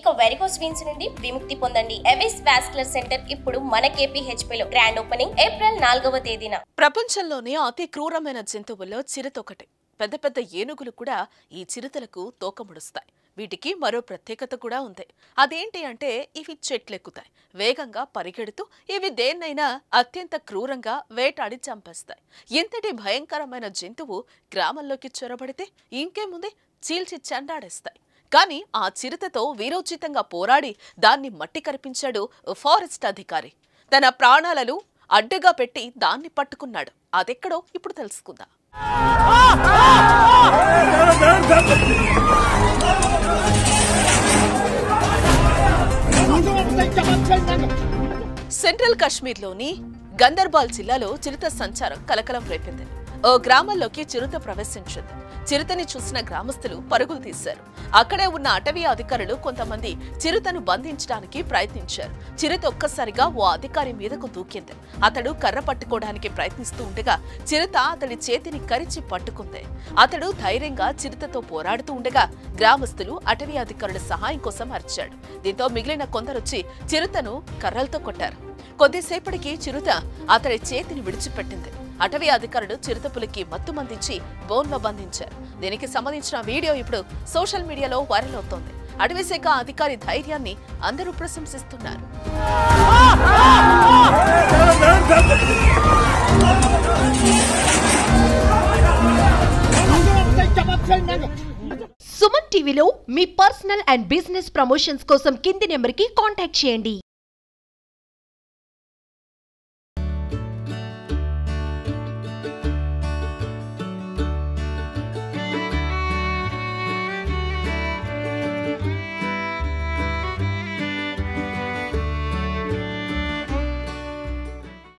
ఇక varicose veins నుండి విముక్తి పొందండి. ఎవిస్ వాస్కులర్ సెంటర్ ఇప్పుడు మన KPHP లో గ్రాండ్ ఓపెనింగ్ ఏప్రిల్ 4వ తేదీన. ప్రపంచంలోనే అతి క్రూరమైన జంతువుల్లో చిరుత ఒకటి. పెద్ద పెద్ద ఏనుగులు కూడా ఈ చిరుతలకు తోకముడుస్తాయి. వీటికి మరో ప్రత్యేకత కూడా ఉంది. అదేంటి అంటే ఇవి చెట్లెక్కుతాయి. వేగంగా పరిగెడుతూ ఇవి దేన్నైనా అత్యంత క్రూరంగా వేటాడి చంపేస్తాయి. ఇంతటి భయంకరమైన జంతువు గ్రామంలోకి చొరబడితే ఇంకేముంది, చీల్చి చెండాడేస్తాయి. కానీ ఆ చిరుతతో వీరోచితంగా పోరాడి దాన్ని మట్టి కరిపించాడు ఫారెస్ట్ అధికారి. తన ప్రాణాలను అడ్డుగా పెట్టి దాన్ని పట్టుకున్నాడు. అదెక్కడో ఇప్పుడు తెలుసుకుందాం. సెంట్రల్ కాశ్మీర్లోని గందర్బాల్ జిల్లాలో చిరుత సంచారం కలకలం రేపింది. ఓ గ్రామంలోకి చిరుత ప్రవేశించింది. చిరుతని చూసిన గ్రామస్తులు పరుగులు తీశారు. అక్కడే ఉన్న అటవీ అధికారులు కొంతమంది చిరుతను బంధించడానికి ప్రయత్నించారు. చిరుత ఒక్కసారిగా ఓ అధికారి మీదకు దూకింది. అతడు కర్ర పట్టుకోవడానికి ప్రయత్నిస్తూ ఉండగా చిరుత అతడి చేతిని కరిచి పట్టుకుంది. అతడు ధైర్యంగా చిరుతతో పోరాడుతూ ఉండగా గ్రామస్తులు అటవీ అధికారుల సహాయం కోసం అరిచాడు. దీంతో మిగిలిన కొందరొచ్చి చిరుతను కర్రలతో కొట్టారు. కొద్దిసేపటికి చిరుత అతడి చేతిని విడిచిపెట్టింది. అటవీ అధికారులు చిరుతపులికి మత్తు మందించి బోన్లో బంధించారు. దీనికి సంబంధించిన వీడియో ఇప్పుడు సోషల్ మీడియాలో వైరల్ అవుతోంది. అటవీ శాఖ అధికారి ధైర్యాన్ని అందరూ ప్రశంసిస్తున్నారు. సుమన్ టీవీలో మీ పర్సనల్ అండ్ బిజినెస్ ప్రమోషన్స్ కోసం కింది నెంబర్కి కాంటాక్ట్ చేయండి.